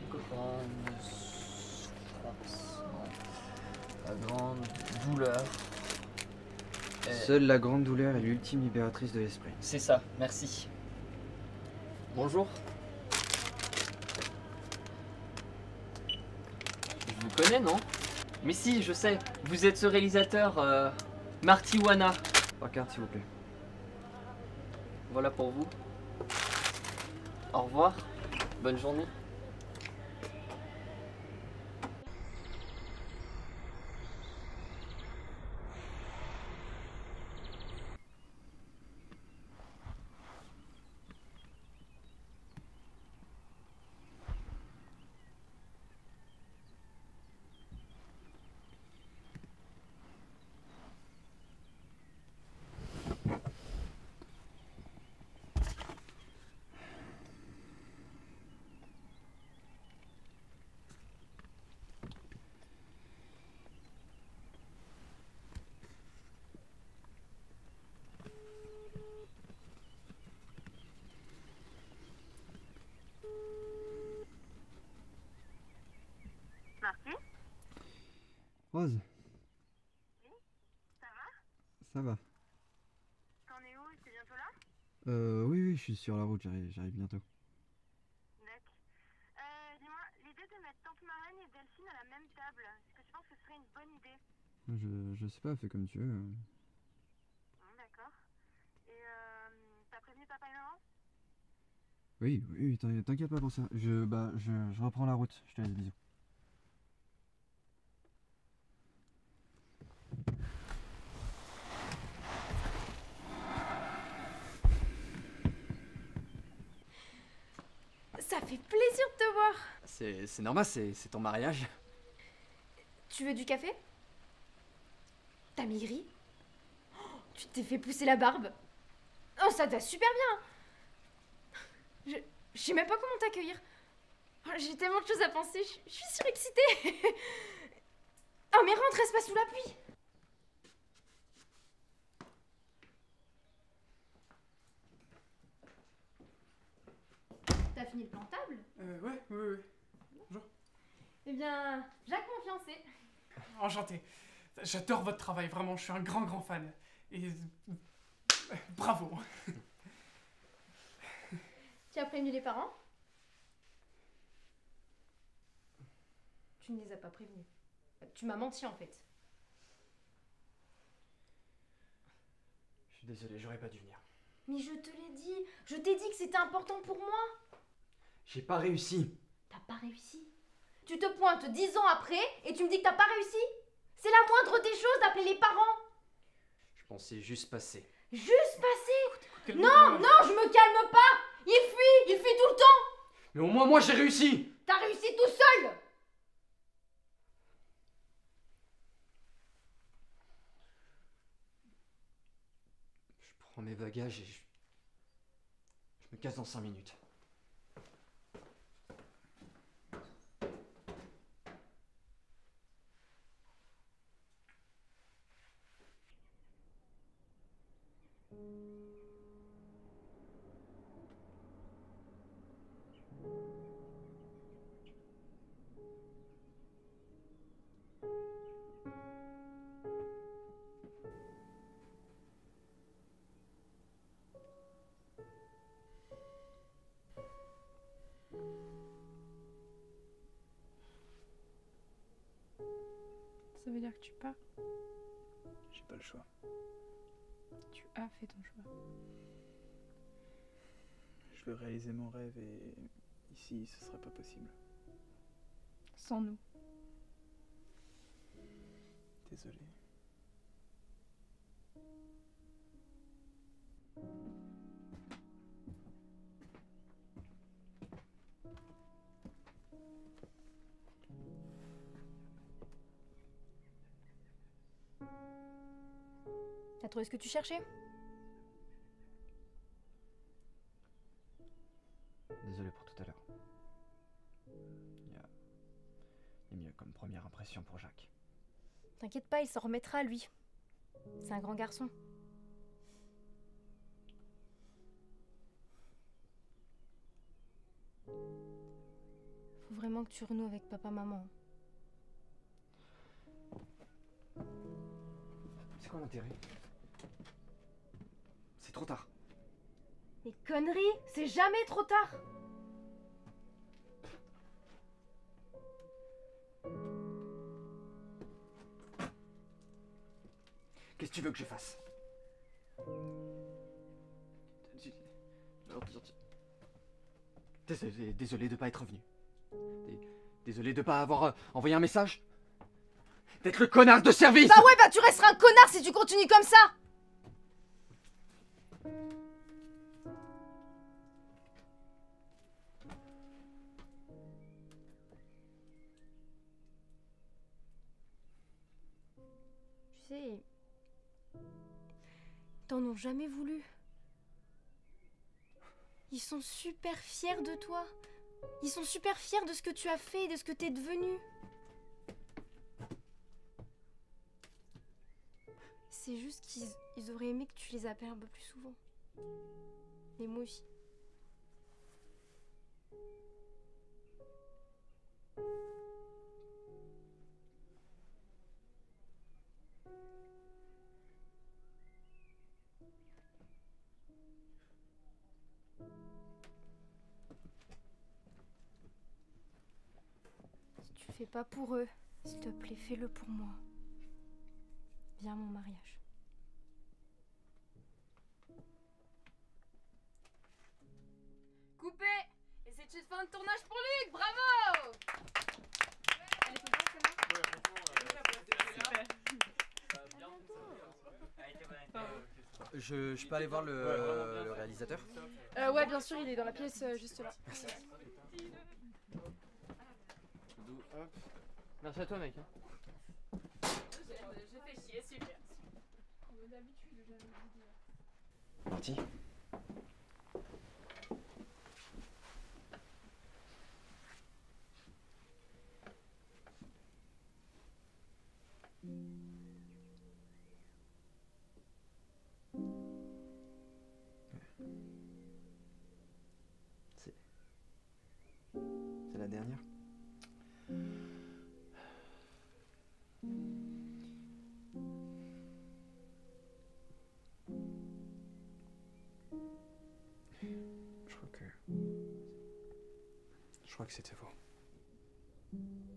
Grande la grande douleur. Seule la grande douleur est l'ultime libératrice de l'esprit. C'est ça, merci. Bonjour. Je vous connais, non? Mais si, je sais. Vous êtes ce réalisateur, Marty Wana. Par carte, s'il vous plaît. Voilà pour vous. Au revoir. Bonne journée. Marty? Rose, Oui? Ça va? ça va. T'en es où? C'est bientôt là? Oui, je suis sur la route, j'arrive bientôt. D'accord. Dis-moi, l'idée de mettre Tante Marlène et Delphine à la même table, est-ce que tu penses que ce serait une bonne idée? Je sais pas, fais comme tu veux. D'accord. Et t'as prévenu papa et maman? Oui, t'inquiète pas pour ça. Je reprends la route, je te laisse, bisous. Ça fait plaisir de te voir. C'est normal, c'est ton mariage. Tu veux du café? T'as maigri? Oh, tu t'es fait pousser la barbe. Oh, ça te va super bien. Je sais même pas comment t'accueillir. Oh, j'ai tellement de choses à penser, je suis surexcitée. Oh mais rentre, reste pas sous la pluie. T'as fini le plantable? Ouais. Bonjour. Eh bien, Jacques mon fiancé. Enchanté. J'adore votre travail, vraiment, je suis un grand fan. Et... bravo. Tu as prévenu les parents? Tu ne les as pas prévenus. Tu m'as menti en fait. Je suis désolé, j'aurais pas dû venir. Mais je te l'ai dit, je t'ai dit que c'était important pour moi. J'ai pas réussi. T'as pas réussi. Tu te pointes 10 ans après et tu me dis que t'as pas réussi. C'est la moindre des choses d'appeler les parents. Je pensais juste passer. Juste passer. Calmez-vous. Non, je me calme pas. Il fuit tout le temps. Mais au moins moi j'ai réussi. T'as réussi tout seul. Je prends mes bagages et je me casse dans 5 minutes. Ça veut dire que tu pars? J'ai pas le choix. Tu as fait ton choix. Je veux réaliser mon rêve et ici, ce sera pas possible. Sans nous. Désolé. T'as trouvé ce que tu cherchais? Désolé pour tout à l'heure. Il y a mieux comme première impression pour Jacques. T'inquiète pas, il s'en remettra lui. C'est un grand garçon. Faut vraiment que tu renoues avec papa-maman. C'est quoi l'intérêt? C'est trop tard. Mais conneries, c'est jamais trop tard. Qu'est-ce que tu veux que je fasse? Désolé de pas être revenu. Désolé de pas avoir envoyé un message. D'être le connard de service. Bah ouais, bah tu resteras un connard si tu continues comme ça. Tu sais, t'en ont jamais voulu. Ils sont super fiers de toi. Ils sont super fiers de ce que tu as fait et de ce que t'es devenu. C'est juste qu'ils auraient aimé que tu les appelles un peu plus souvent. Et moi aussi. Si tu fais pas pour eux, s'il te plaît, fais-le pour moi. Viens à mon mariage. Coupé! Et c'est une fin de tournage pour Luc, bravo! Elle est contente, Je peux aller voir le réalisateur? Ouais, bien sûr, il est dans la pièce juste là. Merci. Merci à toi, mec. J'ai fait chier, super. Parti. C'est la dernière. Je crois que c'était faux.